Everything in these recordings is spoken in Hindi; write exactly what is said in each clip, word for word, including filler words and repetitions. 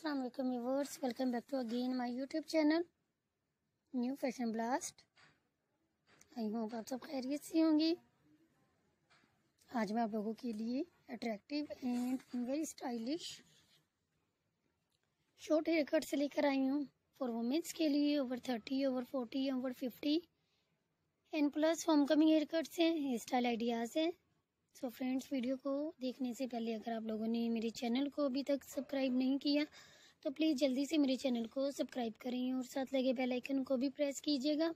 अस्सलाम वालेकुम viewers, welcome back to again my YouTube channel new fashion blast. I hope आप सब खैरियत से होंगी। आज मैं आप लोगों के लिए attractive and very stylish short hair cut से लेकर आई हूँ फॉर वुमेन्स के लिए। Over thirty, over forty, over fifty and plus home coming hair cuts हैं, हेयर स्टाइल आइडियाज़ हैं। सो फ्रेंड्स, वीडियो को देखने से पहले अगर आप लोगों ने मेरे चैनल को अभी तक सब्सक्राइब नहीं किया तो प्लीज़ जल्दी से मेरे चैनल को सब्सक्राइब करें और साथ लगे बेल आइकन को भी प्रेस कीजिएगा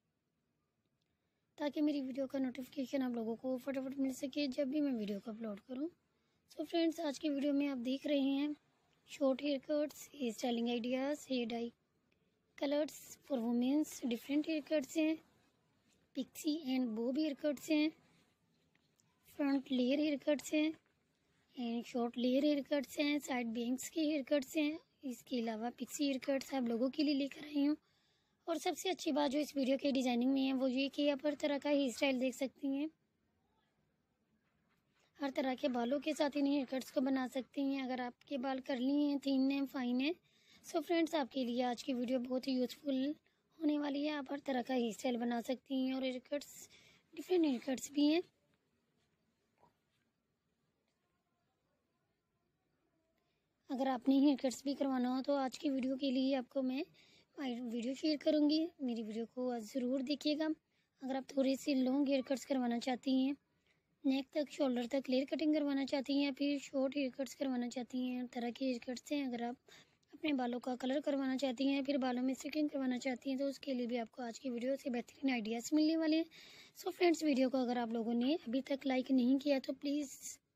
ताकि मेरी वीडियो का नोटिफिकेशन आप लोगों को फटाफट मिल सके जब भी मैं वीडियो को अपलोड करूं। सो फ्रेंड्स, आज की वीडियो में आप देख रहे हैं short hair cuts, hair styling ideas, hair dye colours for womens, different hair cuts हैं, pixie and bob hair cuts हैं, फ्रंट लेयर हेयर कट्स हैं and short layer hair cuts हैं, साइड बैंग्स के हेयर कट्स हैं। इसके अलावा पिक्सी हेयर कट्स आप लोगों के लिए लेकर आई हूँ। और सबसे अच्छी बात जो इस वीडियो के डिज़ाइनिंग में है वो ये कि आप हर तरह का हेयर स्टाइल देख सकती हैं, हर तरह के बालों के साथ इन हेयर कट्स को बना सकती हैं। अगर आपके बाल कर्ली हैं, थिन हैं, फाइन हैं, सो फ्रेंड्स आपके लिए आज की वीडियो बहुत ही यूज़फुल होने वाली है। आप हर तरह का हेयर स्टाइल बना सकती हैं और hair cuts different hair cuts भी हैं। अगर आपने हेयर कट्स भी करवाना हो तो आज की वीडियो के लिए आपको मैं वीडियो शेयर करूंगी। मेरी वीडियो को ज़रूर देखिएगा। अगर आप थोड़ी सी लॉन्ग हेयर कट्स करवाना चाहती हैं, नेक तक, शोल्डर तक लेयर कटिंग करवाना चाहती हैं या फिर शॉर्ट हेयर कट्स करवाना चाहती हैं, हर तरह के हेयर कट्स हैं। अगर आप अपने बालों का कलर करवाना चाहती हैं या फिर बालों में स्टिचिंग करवाना चाहती हैं तो उसके लिए भी आपको आज की वीडियो से बेहतरीन आइडियाज़ मिलने वाले हैं। सो फ्रेंड्स, वीडियो को अगर आप लोगों ने अभी तक लाइक नहीं किया तो प्लीज़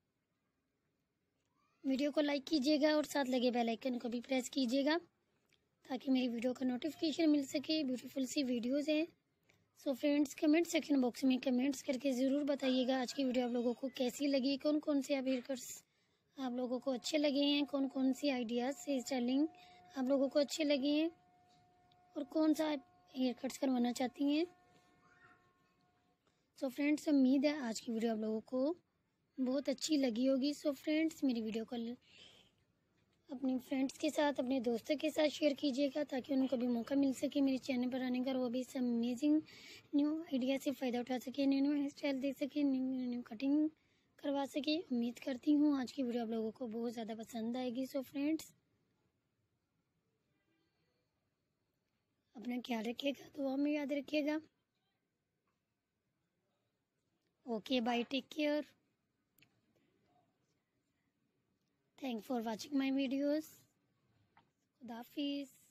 वीडियो को लाइक कीजिएगा और साथ लगे बेल आइकन को भी प्रेस कीजिएगा ताकि मेरी वीडियो का नोटिफिकेशन मिल सके। ब्यूटीफुल सी वीडियोज़ हैं। So friends, comment section box में कमेंट्स करके ज़रूर बताइएगा आज की वीडियो आप लोगों को कैसी लगी, कौन कौन से आप हेयर कट्स आप लोगों को अच्छे लगे हैं, कौन कौन सी आइडियाज़ हेयर स्टाइलिंग आप लोगों को अच्छे लगे हैं और कौन सा आप हेयर कट्स करवाना चाहती हैं। सो फ्रेंड्स, उम्मीद है आज की वीडियो आप लोगों को बहुत अच्छी लगी होगी। सो फ्रेंड्स, मेरी वीडियो को अपने फ्रेंड्स के साथ, अपने दोस्तों के साथ शेयर कीजिएगा ताकि उनको भी मौका मिल सके मेरे चैनल पर आने का, वो भी इस अमेजिंग न्यू आइडिया से फ़ायदा उठा सके, न्यू न्यू हेयर स्टाइल देख सके, न्यू न्यू कटिंग करवा सके। उम्मीद करती हूँ आज की वीडियो आप लोगों को बहुत ज़्यादा पसंद आएगी। सो फ्रेंड्स, अपना ख्याल रखिएगा, दुआ में याद रखिएगा। Okay, bye, take care. Thanks for watching my videos. Khuda Hafiz.